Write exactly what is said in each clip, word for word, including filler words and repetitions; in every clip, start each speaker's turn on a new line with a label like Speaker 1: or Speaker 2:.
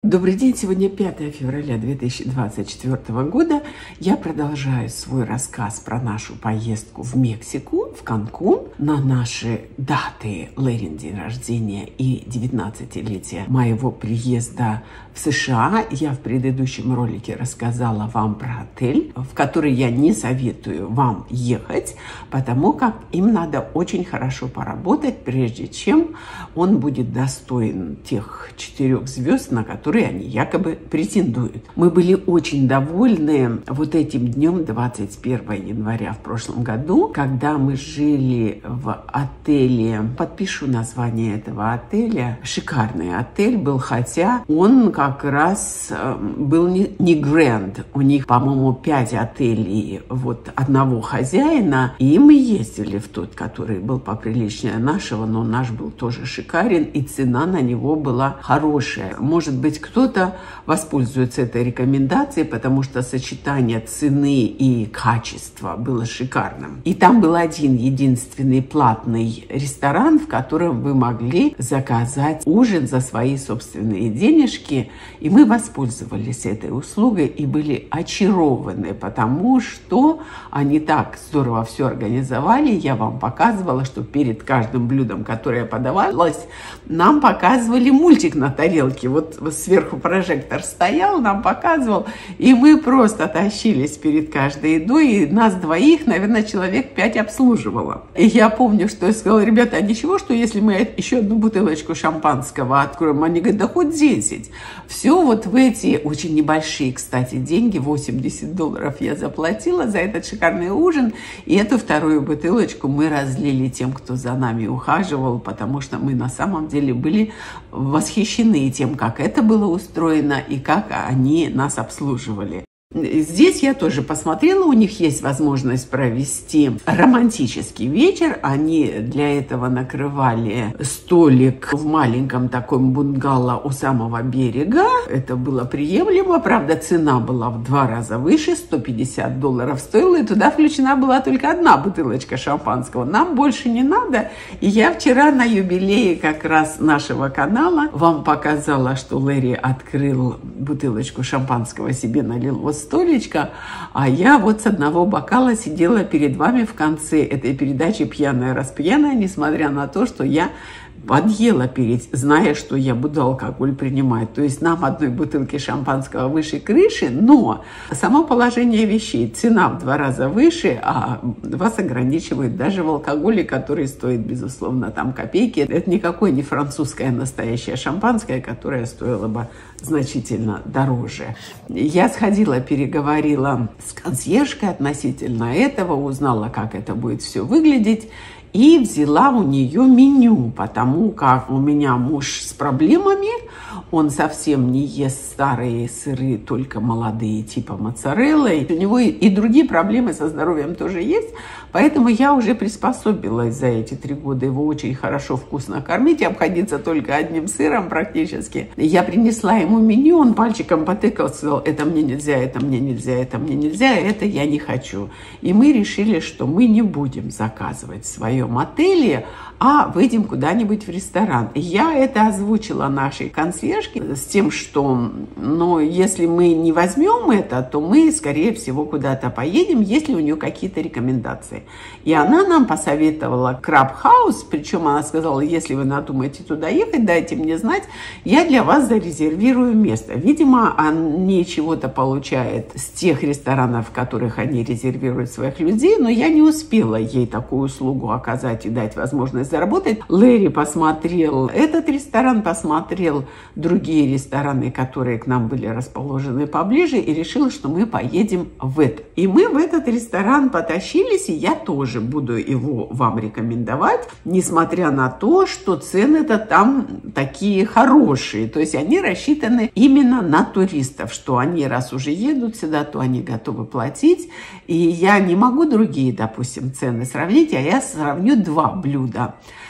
Speaker 1: Добрый день, сегодня пятое февраля две тысячи двадцать четвёртого года. Я продолжаю свой рассказ про нашу поездку в Мексику, в Канкун, на наши даты Лерин день рождения и девятнадцатилетия моего приезда в США. Я в предыдущем ролике рассказала вам про отель, в который я не советую вам ехать, потому как им надо очень хорошо поработать, прежде чем он будет достоин тех четырех звезд, на которые они якобы претендуют. Мы были очень довольны вот этим днем двадцать первого января в прошлом году, когда мы жили в отеле, подпишу название этого отеля, шикарный отель был, хотя он как раз был не, не Grand, у них, по-моему, пять отелей вот одного хозяина, и мы ездили в тот, который был поприличнее нашего, но наш был тоже шикарен, и цена на него была хорошая. Может быть, кто-то воспользуется этой рекомендацией, потому что сочетание цены и качества было шикарным. И там был один единственный платный ресторан, в котором вы могли заказать ужин за свои собственные денежки. И мы воспользовались этой услугой и были очарованы, потому что они так здорово все организовали. Я вам показывала, что перед каждым блюдом, которое подавалось, нам показывали мультик на тарелке. Вот сверху прожектор стоял, нам показывал, и мы просто тащились перед каждой едой, и нас двоих, наверное, человек пять обслуживало. И я помню, что я сказала: ребята, а ничего, что если мы еще одну бутылочку шампанского откроем? Они говорят: да хоть десять. Все вот в эти очень небольшие, кстати, деньги, восемьдесят долларов я заплатила за этот шикарный ужин, и эту вторую бутылочку мы разлили тем, кто за нами ухаживал, потому что мы на самом деле были восхищены тем, как это было устроено и как они нас обслуживали. Здесь я тоже посмотрела, у них есть возможность провести романтический вечер. Они для этого накрывали столик в маленьком таком бунгало у самого берега. Это было приемлемо, правда, цена была в два раза выше, сто пятьдесят долларов стоила, и туда включена была только одна бутылочка шампанского. Нам больше не надо. И я вчера на юбилее как раз нашего канала вам показала, что Лэри открыл бутылочку шампанского себе, налил вот столечко, а я вот с одного бокала сидела перед вами в конце этой передачи пьяная-распьяная, несмотря на то, что я подъела перед, зная, что я буду алкоголь принимать. То есть нам одной бутылки шампанского выше крыши, но само положение вещей, цена в два раза выше, а вас ограничивают даже в алкоголе, который стоит, безусловно, там копейки. Это никакое не французское настоящее шампанское, которое стоило бы значительно дороже. Я сходила, переговорила с консьержкой относительно этого, узнала, как это будет все выглядеть, и взяла у нее меню, потому как у меня муж с проблемами, он совсем не ест старые сыры, только молодые, типа моцареллы. У него и другие проблемы со здоровьем тоже есть, поэтому я уже приспособилась за эти три года его очень хорошо, вкусно кормить и обходиться только одним сыром практически. Я принесла ему меню, он пальчиком потыкал, сказал: это мне нельзя, это мне нельзя, это мне нельзя, это я не хочу. И мы решили, что мы не будем заказывать свое в отеле, а выйдем куда-нибудь в ресторан. Я это озвучила нашей консьержке с тем, что, ну, если мы не возьмем это, то мы, скорее всего, куда-то поедем, если у нее какие-то рекомендации. И она нам посоветовала Crab House, причем она сказала: если вы надумаете туда ехать, дайте мне знать, я для вас зарезервирую место. Видимо, они чего-то получают с тех ресторанов, в которых они резервируют своих людей, но я не успела ей такую услугу оказать и дать возможность заработать. Лэри посмотрел этот ресторан, посмотрел другие рестораны, которые к нам были расположены поближе, и решил, что мы поедем в этот. И мы в этот ресторан потащились, и я тоже буду его вам рекомендовать, несмотря на то, что цены-то там такие хорошие. То есть они рассчитаны именно на туристов, что они, раз уже едут сюда, то они готовы платить. И я не могу другие, допустим, цены сравнить, а я сравню два блюда.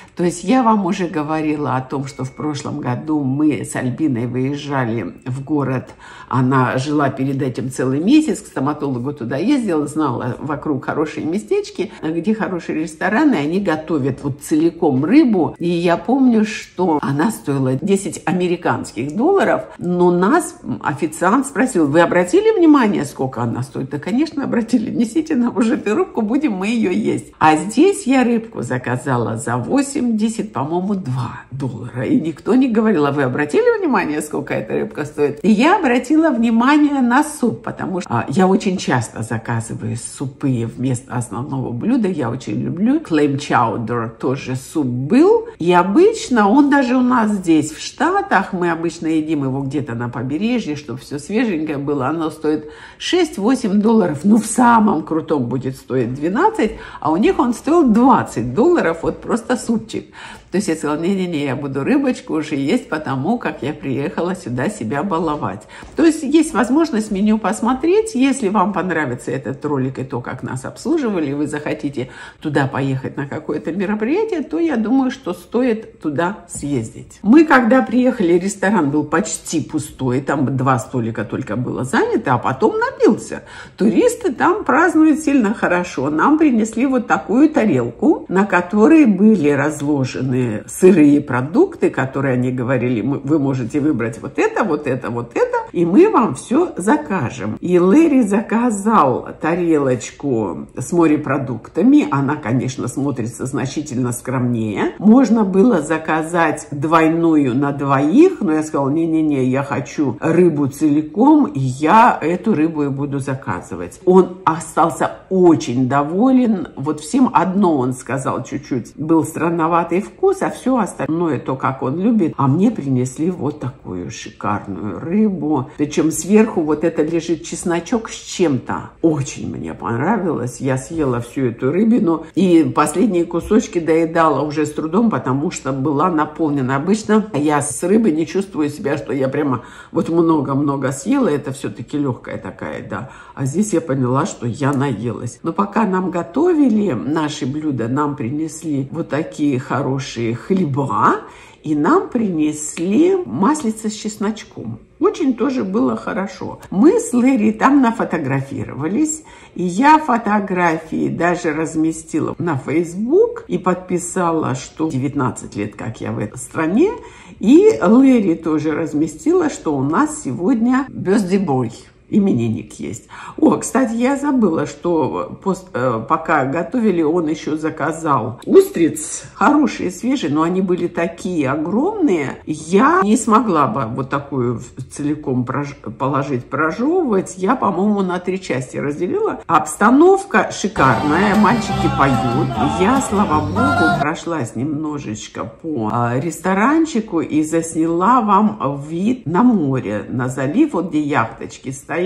Speaker 1: То есть я вам уже говорила о том, что в прошлом году мы с Альбиной выезжали в город. Она жила перед этим целый месяц, к стоматологу туда ездила, знала вокруг хорошие местечки, где хорошие рестораны, они готовят вот целиком рыбу. И я помню, что она стоила десять американских долларов, но нас официант спросил: вы обратили внимание, сколько она стоит? Да, конечно, обратили. Несите нам уже эту рыбку, будем мы ее есть. А здесь я рыбку заказала за восемьдесят, по-моему, два доллара. И никто не говорил: а вы обратили внимание, сколько эта рыбка стоит? И я обратила внимание на суп, потому что я очень часто заказываю супы вместо основного блюда. Я очень люблю. Clam chowder тоже суп был. И обычно он даже у нас здесь, в Штатах, мы обычно едим его где-то на побережье, чтобы все свеженькое было. Оно стоит шесть-восемь долларов. Ну, в самом крутом будет стоить двенадцать, а у них он стоил двадцать долларов. Вот просто супчик. То есть я сказала: не-не-не, я буду рыбочку уже есть, потому как я приехала сюда себя баловать. То есть есть возможность меню посмотреть. Если вам понравится этот ролик и то, как нас обслуживали, и вы захотите туда поехать на какое-то мероприятие, то я думаю, что стоит туда съездить. Мы, когда приехали, ресторан был почти пустой, там два столика только было занято, а потом набился. Туристы там празднуют сильно хорошо. Нам принесли вот такую тарелку, на которой были разложены сырые продукты, которые они говорили: вы можете выбрать вот это, вот это, вот это, и мы вам все закажем. И Лэри заказал тарелочку с морепродуктами. Она, конечно, смотрится значительно скромнее. Можно было заказать двойную на двоих, но я сказала: не-не-не, я хочу рыбу целиком, и я эту рыбу и буду заказывать. Он остался очень доволен. Вот всем одно он сказал, чуть-чуть был странноватый вкус, а все остальное то, как он любит. А мне принесли вот такую шикарную рыбу. Причем сверху вот это лежит чесночок с чем-то. Очень мне понравилось. Я съела всю эту рыбину. И последние кусочки доедала уже с трудом, потому что была наполнена. Обычно я с рыбой не чувствую себя, что я прямо вот много-много съела. Это все-таки легкая такая, да. А здесь я поняла, что я наелась. Но пока нам готовили наши блюда, нам принесли вот такие хорошие хлеба, и нам принесли маслица с чесночком. Очень тоже было хорошо. Мы с Лэри там нафотографировались, и я фотографии даже разместила на Facebook и подписала, что девятнадцать лет, как я в этой стране. И Лэри тоже разместила, что у нас сегодня birthday boy. Именинник есть. О, кстати, я забыла, что пост, э, пока готовили, он еще заказал устриц. Хорошие, свежие, но они были такие огромные. Я не смогла бы вот такую целиком прож... положить, прожевывать. Я, по-моему, на три части разделила. Обстановка шикарная. Мальчики поют. Я, слава богу, прошлась немножечко по э, ресторанчику и засняла вам вид на море, на залив, вот где яхточки стоят.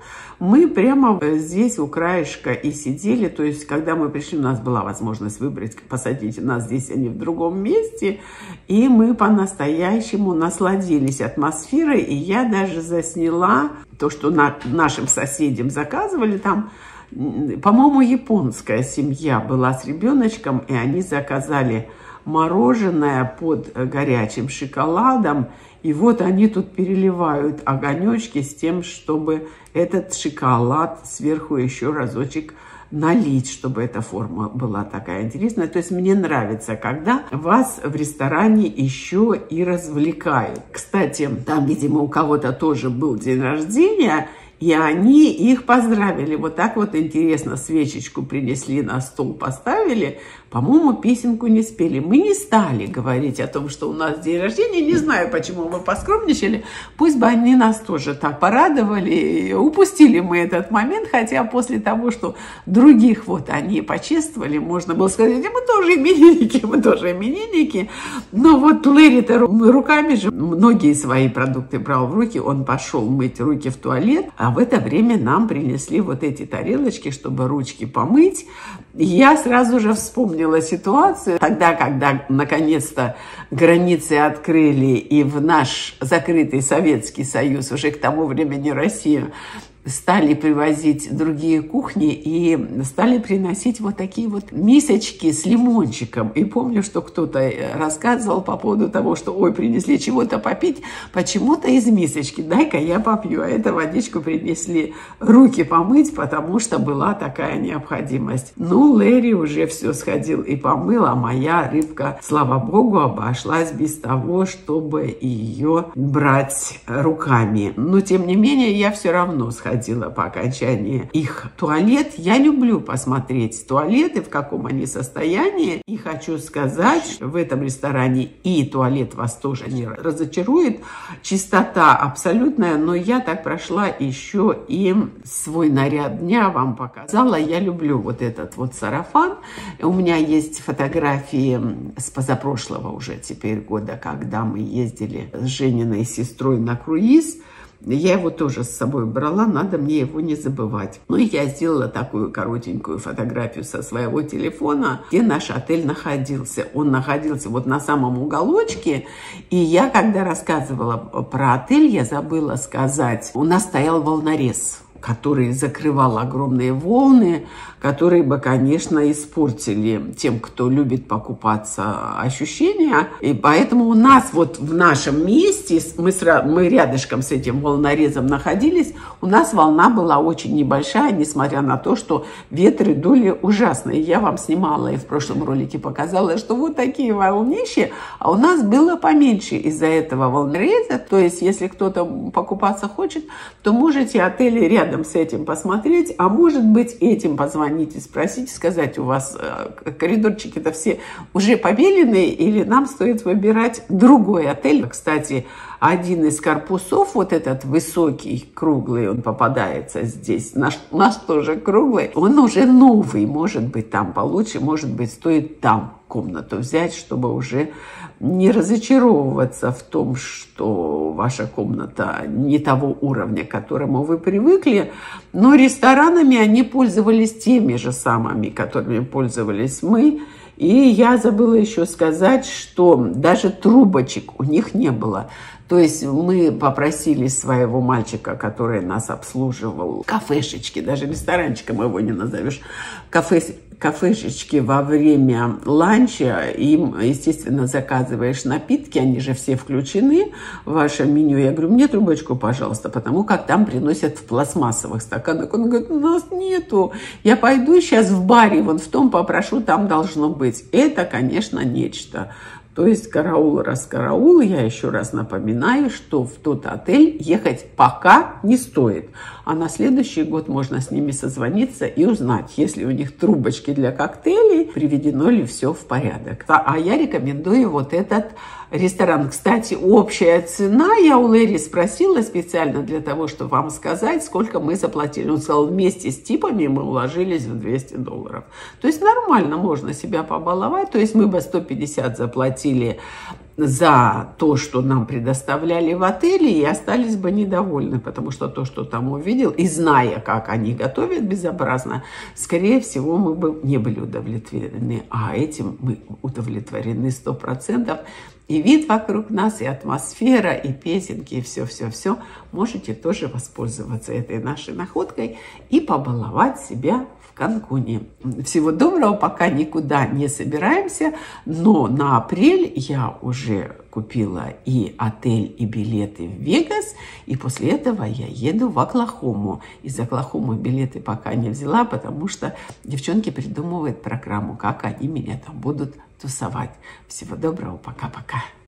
Speaker 1: Мы прямо здесь у краешка и сидели. То есть, когда мы пришли, у нас была возможность выбрать, посадить нас здесь, а не в другом месте. И мы по-настоящему насладились атмосферой. И я даже засняла то, что на, нашим соседям заказывали там. По-моему, японская семья была с ребеночком, и они заказали мороженое под горячим шоколадом. И вот они тут переливают огонечки с тем, чтобы этот шоколад сверху еще разочек налить, чтобы эта форма была такая интересная. То есть мне нравится, когда вас в ресторане еще и развлекают. Кстати, там, видимо, у кого-то тоже был день рождения, и они их поздравили. Вот так вот интересно, свечечку принесли на стол, поставили. По-моему, песенку не спели. Мы не стали говорить о том, что у нас день рождения. Не знаю, почему мы поскромничали. Пусть бы они нас тоже так порадовали. Упустили мы этот момент. Хотя после того, что других вот они почествовали, можно было сказать: мы тоже именинники, мы тоже именинники. Но вот Лэри-то руками же многие свои продукты брал в руки. Он пошел мыть руки в туалет. А в это время нам принесли вот эти тарелочки, чтобы ручки помыть. Я сразу же вспомнила ситуацию тогда, когда наконец-то границы открыли, и в наш закрытый Советский Союз, уже к тому времени Россию, стали привозить другие кухни и стали приносить вот такие вот мисочки с лимончиком. И помню, что кто-то рассказывал по поводу того, что ой, принесли чего-то попить, почему-то из мисочки. Дай-ка я попью. А эту водичку принесли руки помыть, потому что была такая необходимость. Ну, Лэри уже все сходил и помыл, а моя рыбка, слава богу, обошлась без того, чтобы ее брать руками. Но, тем не менее, я все равно сходила по окончании их туалет. Я люблю посмотреть туалеты, в каком они состоянии. И хочу сказать, в этом ресторане и туалет вас тоже не разочарует. Чистота абсолютная, но я так прошла еще и свой наряд дня вам показала. Я люблю вот этот вот сарафан. У меня есть фотографии с позапрошлого уже теперь года, когда мы ездили с Жениной сестрой на круиз. Я его тоже с собой брала, надо мне его не забывать. Ну и я сделала такую коротенькую фотографию со своего телефона, где наш отель находился. Он находился вот на самом уголочке. И я, когда рассказывала про отель, я забыла сказать, у нас стоял волнорез, который закрывал огромные волны, которые бы, конечно, испортили тем, кто любит покупаться, ощущения. И поэтому у нас вот в нашем месте, мы, с, мы рядышком с этим волнорезом находились, у нас волна была очень небольшая, несмотря на то, что ветры дули ужасные. Я вам снимала и в прошлом ролике показала, что вот такие волнищи, а у нас было поменьше из-за этого волнореза. То есть, если кто-то покупаться хочет, то можете отели рядом с этим посмотреть, а может быть этим позвонить и спросить, сказать, у вас коридорчики-то все уже побеленные или нам стоит выбирать другой отель. Кстати, один из корпусов, вот этот высокий, круглый, он попадается здесь, наш, наш тоже круглый, он уже новый, может быть там получше, может быть стоит там комнату взять, чтобы уже не разочаровываться в том, что ваша комната не того уровня, к которому вы привыкли. Но ресторанами они пользовались теми же самыми, которыми пользовались мы. И я забыла еще сказать, что даже трубочек у них не было. То есть мы попросили своего мальчика, который нас обслуживал, кафешечки, даже ресторанчиком его не назовешь, кафе, кафешечки во время ланча, им, естественно, заказываешь напитки, они же все включены в ваше меню. Я говорю, мне трубочку, пожалуйста, потому как там приносят в пластмассовых стаканах. Он говорит, у нас нету. Я пойду сейчас в баре, вон в том попрошу, там должно быть. Это, конечно, нечто. То есть караул раз караул, я еще раз напоминаю, что в тот отель ехать пока не стоит. А на следующий год можно с ними созвониться и узнать, если у них трубочки для коктейлей, приведено ли все в порядок. А я рекомендую вот этот ресторан. Кстати, общая цена, я у Лэри спросила специально для того, чтобы вам сказать, сколько мы заплатили. Он сказал, вместе с типами мы уложились в двести долларов. То есть нормально можно себя побаловать. То есть мы бы сто пятьдесят заплатили за то, что нам предоставляли в отеле, и остались бы недовольны, потому что то, что там увидел, и зная, как они готовят безобразно, скорее всего, мы бы не были удовлетворены. А этим мы удовлетворены сто процентов. И вид вокруг нас, и атмосфера, и песенки, и все-все-все. Можете тоже воспользоваться этой нашей находкой и побаловать себя в Канкуне. Всего доброго, пока никуда не собираемся, но на апрель я уже купила и отель, и билеты в Вегас, и после этого я еду в Оклахому. Из Оклахомы билеты пока не взяла, потому что девчонки придумывают программу, как они меня там будут тусовать. Всего доброго, пока-пока.